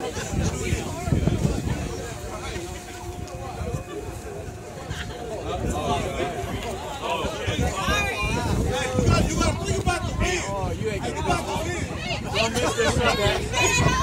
You about to win. You about to win. Don't miss this one, man.